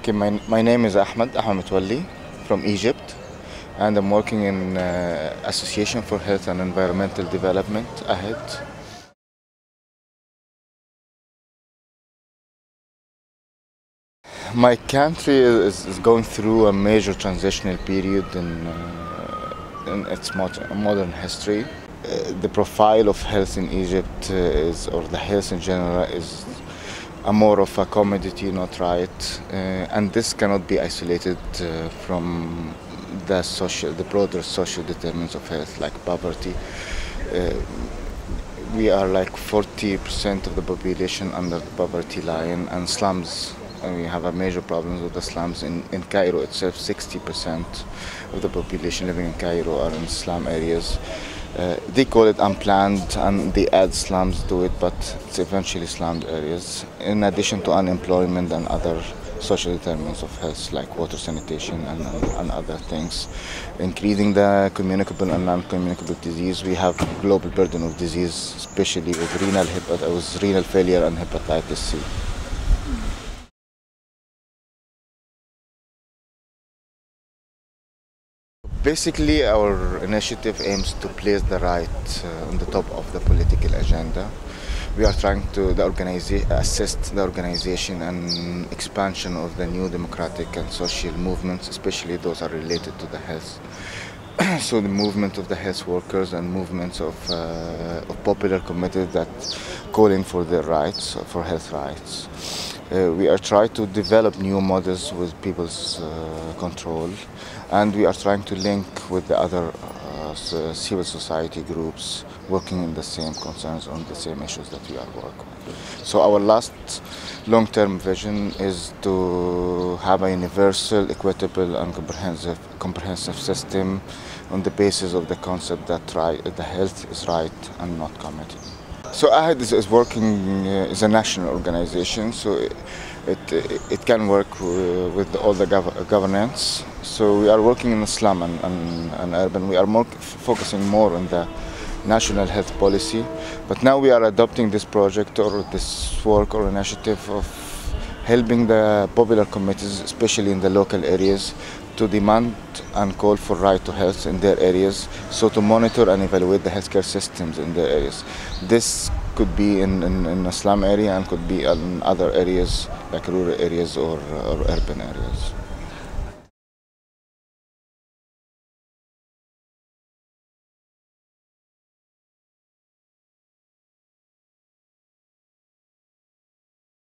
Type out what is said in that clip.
Okay, my name is Ahmed Mutwalli from Egypt, and I'm working in Association for Health and Environmental Development, AHED. My country is going through a major transitional period in its modern history. The profile of health in Egypt or the health in general, is more of a commodity, not right, and this cannot be isolated from the broader social determinants of health, like poverty. Uh, we are like 40% of the population under the poverty line, and slums. We have a major problem with the slums in Cairo itself. 60% of the population living in Cairo are in slum areas. They call it unplanned and they add slums to it, but it's eventually slummed areas. In addition to unemployment and other social determinants of health like water, sanitation, and other things. Increasing the communicable and non-communicable disease, we have global burden of disease, especially with renal failure and hepatitis C. Basically, our initiative aims to place the right on the top of the political agenda. We are trying to assist the organization and expansion of the new democratic and social movements, especially those are related to the health. So the movement of the health workers and movements of popular committees that calling for their rights, for health rights. We are trying to develop new models with people's control, and we are trying to link with the other civil society groups working in the same concerns on the same issues that we are working with. So our last long-term vision is to have a universal, equitable and comprehensive system on the basis of the concept that the health is right and not commodity. So AHED is working as a national organization, so it can work with all the governance. So we are working in the slum and urban. We are focusing more on the national health policy, but now we are adopting this project or this work or initiative of helping the popular committees, especially in the local areas, to demand and call for right to health in their areas, so to monitor and evaluate the healthcare systems in their areas. This could be in a slum area and could be in other areas like rural areas or urban areas.